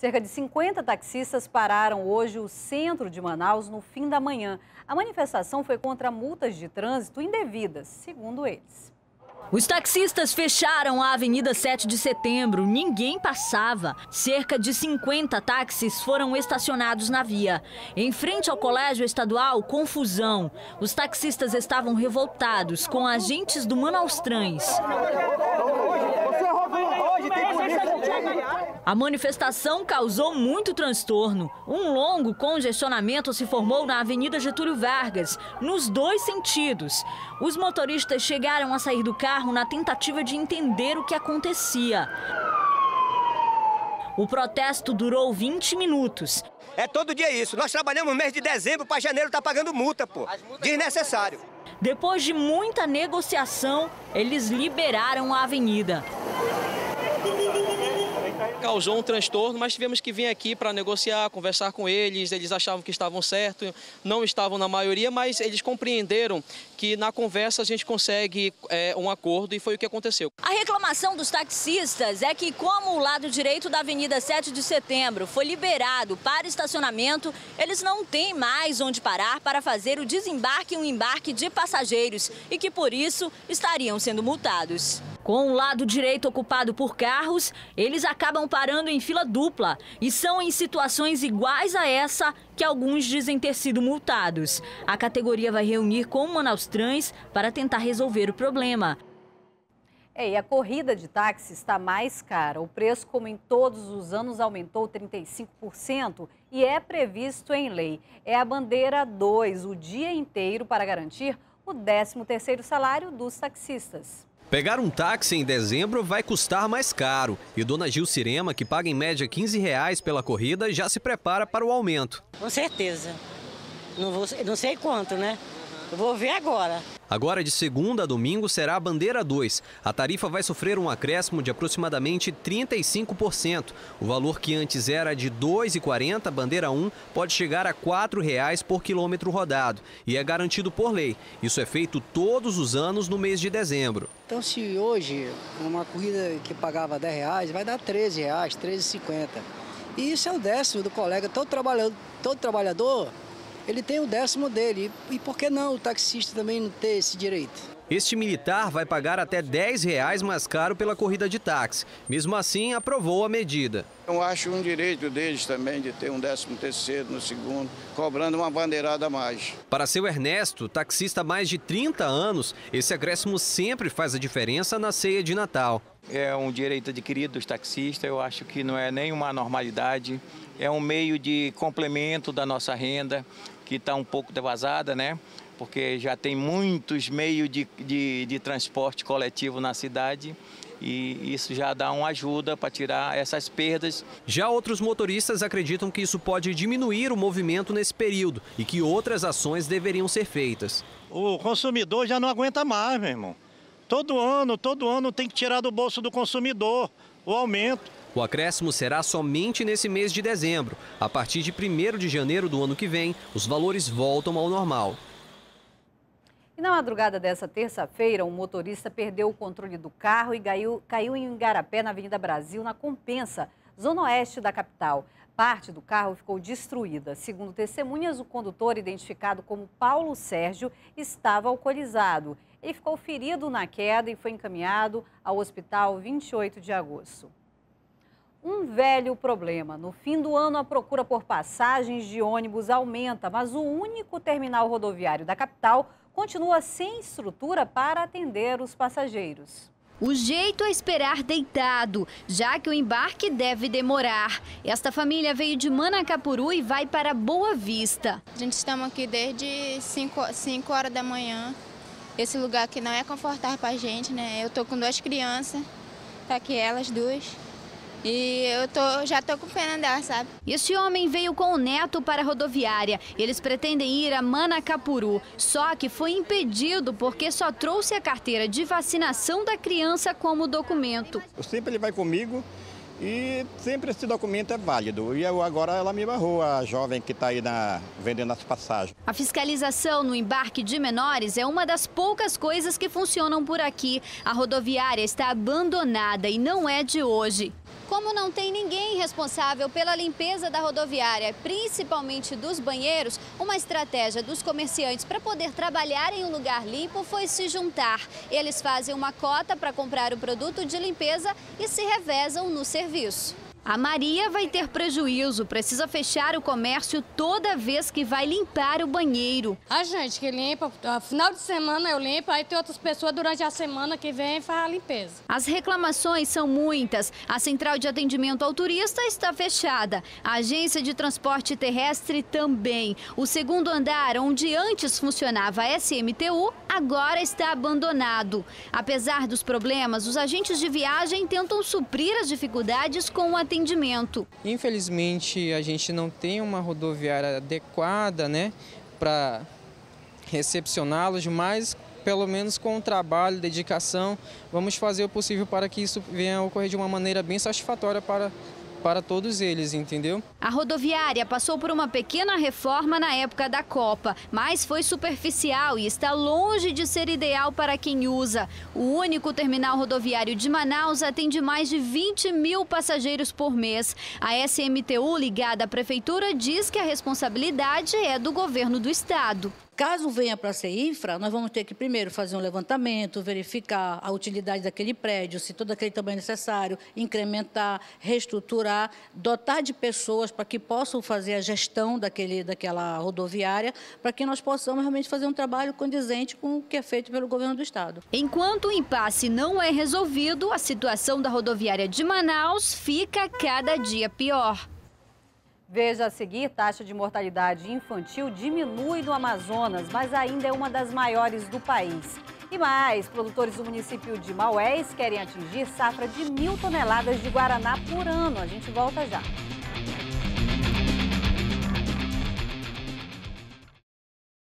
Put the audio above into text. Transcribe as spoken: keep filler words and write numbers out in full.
Cerca de cinquenta taxistas pararam hoje o centro de Manaus no fim da manhã. A manifestação foi contra multas de trânsito indevidas, segundo eles. Os taxistas fecharam a Avenida sete de Setembro. Ninguém passava. Cerca de cinquenta táxis foram estacionados na via. Em frente ao colégio estadual, confusão. Os taxistas estavam revoltados com agentes do Manaustrans. A manifestação causou muito transtorno. Um longo congestionamento se formou na Avenida Getúlio Vargas, nos dois sentidos. Os motoristas chegaram a sair do carro na tentativa de entender o que acontecia. O protesto durou vinte minutos. É todo dia isso. Nós trabalhamos no mês de dezembro para janeiro, tá pagando multa, pô. Desnecessário. Depois de muita negociação, eles liberaram a avenida. Causou um transtorno, mas tivemos que vir aqui para negociar, conversar com eles. Eles achavam que estavam certos, não estavam na maioria, mas eles compreenderam que na conversa a gente consegue é, um acordo e foi o que aconteceu. A reclamação dos taxistas é que, como o lado direito da Avenida sete de Setembro foi liberado para estacionamento, eles não têm mais onde parar para fazer o desembarque e o embarque de passageiros e que, por isso, estariam sendo multados. Com o lado direito ocupado por carros, eles acabam parando em fila dupla e são em situações iguais a essa que alguns dizem ter sido multados. A categoria vai reunir com o Manaustrans para tentar resolver o problema. É, e a corrida de táxi está mais cara. O preço, como em todos os anos, aumentou trinta e cinco por cento e é previsto em lei. É a bandeira dois, o dia inteiro, para garantir o décimo terceiro salário dos taxistas. Pegar um táxi em dezembro vai custar mais caro. E dona Gil Cirema, que paga em média quinze reais pela corrida, já se prepara para o aumento. Com certeza. Não, vou, não sei quanto, né? Eu vou ver agora. Agora, de segunda a domingo, será a bandeira dois. A tarifa vai sofrer um acréscimo de aproximadamente trinta e cinco por cento. O valor que antes era de dois reais e quarenta centavos, bandeira um, pode chegar a quatro reais por quilômetro rodado. E é garantido por lei. Isso é feito todos os anos no mês de dezembro. Então, se hoje uma corrida que pagava dez reais, vai dar treze reais, treze reais e cinquenta centavos. E isso é o décimo do colega. Todo trabalhador, todo trabalhador ele tem o décimo dele. E por que não o taxista também não ter esse direito? Este militar vai pagar até dez reais mais caro pela corrida de táxi. Mesmo assim, aprovou a medida. Eu acho um direito deles também de ter um décimo terceiro no segundo, cobrando uma bandeirada a mais. Para seu Ernesto, taxista há mais de trinta anos, esse acréscimo sempre faz a diferença na ceia de Natal. É um direito adquirido dos taxistas, eu acho que não é nenhuma normalidade. É um meio de complemento da nossa renda, que está um pouco devasada, né? Porque já tem muitos meios de, de, de transporte coletivo na cidade e isso já dá uma ajuda para tirar essas perdas. Já outros motoristas acreditam que isso pode diminuir o movimento nesse período e que outras ações deveriam ser feitas. O consumidor já não aguenta mais, meu irmão. Todo ano, todo ano tem que tirar do bolso do consumidor o aumento. O acréscimo será somente nesse mês de dezembro. A partir de primeiro de janeiro do ano que vem, os valores voltam ao normal. E na madrugada dessa terça-feira, um motorista perdeu o controle do carro e caiu, caiu em Igarapé, na Avenida Brasil, na Compensa, zona oeste da capital. Parte do carro ficou destruída. Segundo testemunhas, o condutor, identificado como Paulo Sérgio, estava alcoolizado. Ele ficou ferido na queda e foi encaminhado ao hospital vinte e oito de agosto. Um velho problema. No fim do ano, a procura por passagens de ônibus aumenta, mas o único terminal rodoviário da capital continua sem estrutura para atender os passageiros. O jeito é esperar deitado, já que o embarque deve demorar. Esta família veio de Manacapuru e vai para Boa Vista. A gente estamos aqui desde cinco horas da manhã. Esse lugar aqui não é confortável para a gente, né? Eu tô com duas crianças, tá aqui elas duas. E eu tô, já tô com pena dela, sabe? Este homem veio com o neto para a rodoviária. Eles pretendem ir a Manacapuru, só que foi impedido porque só trouxe a carteira de vacinação da criança como documento. Eu sempre ele vai comigo e sempre esse documento é válido. E eu, agora ela me barrou, a jovem que está aí na, vendendo as passagens. A fiscalização no embarque de menores é uma das poucas coisas que funcionam por aqui. A rodoviária está abandonada e não é de hoje. como não tem ninguém responsável pela limpeza da rodoviária, principalmente dos banheiros, uma estratégia dos comerciantes para poder trabalhar em um lugar limpo foi se juntar. Eles fazem uma cota para comprar o produto de limpeza e se revezam no serviço. A Maria vai ter prejuízo, precisa fechar o comércio toda vez que vai limpar o banheiro. A gente que limpa, final de semana eu limpo, aí tem outras pessoas durante a semana que vem e faz a limpeza. As reclamações são muitas. A central de atendimento ao turista está fechada. A agência de transporte terrestre também. O segundo andar, onde antes funcionava a S M T U, agora está abandonado. Apesar dos problemas, os agentes de viagem tentam suprir as dificuldades com o atendimento. Atendimento. Infelizmente, a gente não tem uma rodoviária adequada, né, para recepcioná-los, mas pelo menos com o trabalho, dedicação, vamos fazer o possível para que isso venha a ocorrer de uma maneira bem satisfatória para para todos eles, entendeu? A rodoviária passou por uma pequena reforma na época da Copa, mas foi superficial e está longe de ser ideal para quem usa. O único terminal rodoviário de Manaus atende mais de vinte mil passageiros por mês. A S M T U, ligada à prefeitura, diz que a responsabilidade é do governo do estado. Caso venha para ser infra, nós vamos ter que primeiro fazer um levantamento, verificar a utilidade daquele prédio, se todo aquele tamanho é necessário, incrementar, reestruturar, dotar de pessoas para que possam fazer a gestão daquele, daquela rodoviária, para que nós possamos realmente fazer um trabalho condizente com o que é feito pelo governo do estado. Enquanto o impasse não é resolvido, a situação da rodoviária de Manaus fica cada dia pior. Veja a seguir, taxa de mortalidade infantil diminui no Amazonas, mas ainda é uma das maiores do país. E mais, produtores do município de Maués querem atingir safra de mil toneladas de guaraná por ano. A gente volta já.